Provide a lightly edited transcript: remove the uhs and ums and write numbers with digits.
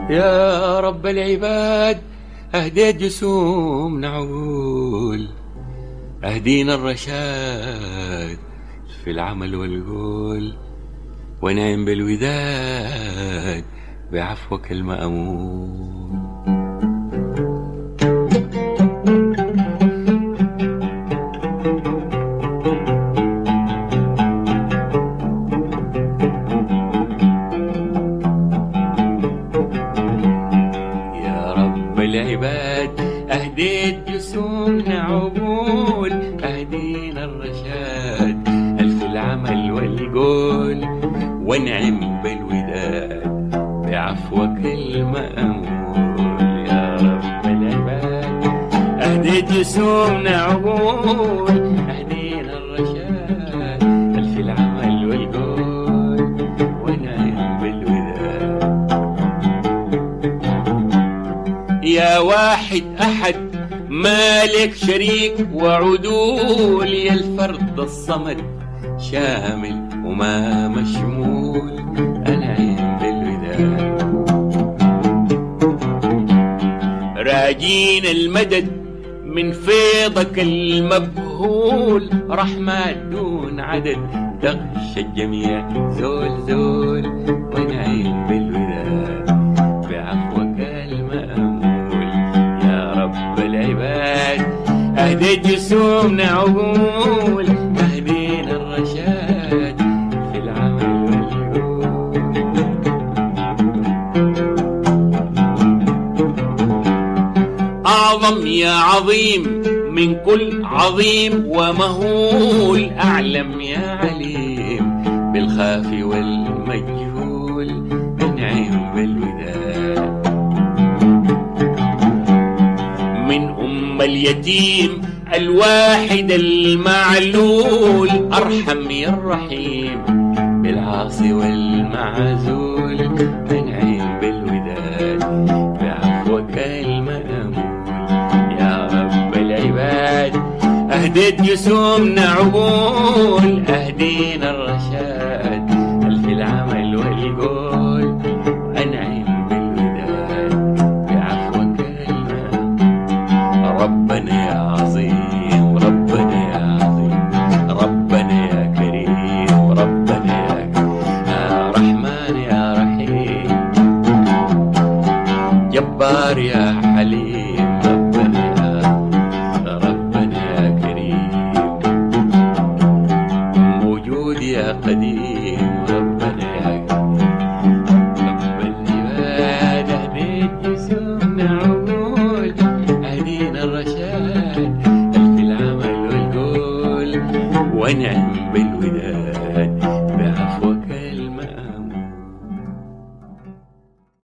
يا رب العباد أهديت جسومنا عقول، أهدينا الرشاد في العمل والقول، ونعم بالوداد بعفوك المأمون. يا رب العباد أهديت جسومنا عقول، أهدينا الرشاد في العمل والقول، ونعم بالوداد بعفوك المأمول. يا رب العباد أهديت جسومنا عقول، أهدينا الرشاد في العمل والقول، ونعم بالوداد. يا واحد أحد مالك شريك وعدول، يا الفرد الصمد شامل وما مشمول، أنعم بالوداد. راجين المدد من فيضك المبهول، رحمات دون عدد تغشى الجميع زول زول، ونعم بالوداد بعفوك المأمول. يا رب العباد أهديت جسومنا عقول، أهدينا الرشاد في العمل والقول. أعظم يا عظيم من كل عظيم ومهول، أعلم يا عليم بالخافي والمجهول، أنعم بالوداد. من أم اليتيم الواحد المعلول، أرحم يا الرحيم بالعاصي والمعزول، أنعم بالوداد بعفوك المأمول. يا رب العباد أهديت جسومنا عقول، أهدينا الرشاد في العمل والقول، أنعم بالوداد بعفوك المأمول. ربنا يا عظيم، ربنا يا عظيم، ربنا يا كريم، ربنا يا رحمن يا رحيم، جبار يا حليم، ربنا يا كريم، موجود يا قديم، ربنا يا رب العباد أهديت جسومنا عقول، أهدينا الرشاد في العمل والقول، ونعم بالوداد